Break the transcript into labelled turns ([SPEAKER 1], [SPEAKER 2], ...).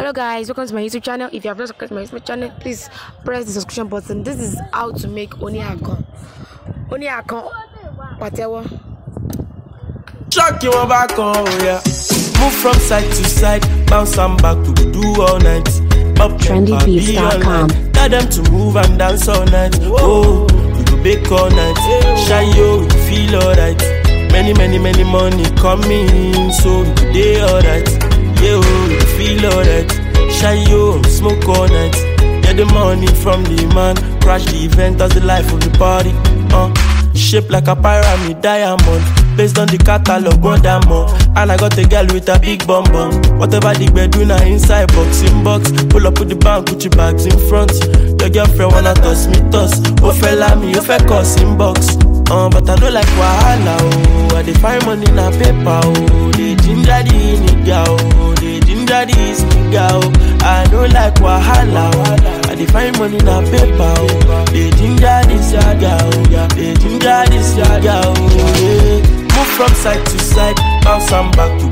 [SPEAKER 1] Hello guys, welcome to my YouTube channel. If you have not subscribed to my YouTube channel, please press the subscription button. This is how to make Oni account. Whatever.
[SPEAKER 2] Shock you back on, yeah. Move from side to side, bounce and back to do all night. Up
[SPEAKER 3] trendybeats.com.
[SPEAKER 2] Tell them to move and dance all night. Oh, we go bake all night. Shine yo, we feel alright. Many money coming, so we go day alright. Yeah, we feel alright. Shine yo, smoke all night. Get the money from the man, crash the event as the life of the party. Shaped like a pyramid diamond, based on the catalog, one more. And I got a girl with a big bum bum. Whatever the bed do now inside box, in box. Pull up with the bank, Gucci bags in front. Your girlfriend wanna toss me toss. Oh fella me, oh fella cuss in box. But I don't like wahala, oh. I dey find money na paper, oh. They ginger the nigga, oh. They ginger this nigga, oh. I don't like wahala, oh. I dey find money na paper, oh. They ginger this nigga, oh. They ginger this nigga, oh. Yeah. Move from side to side, bounce and back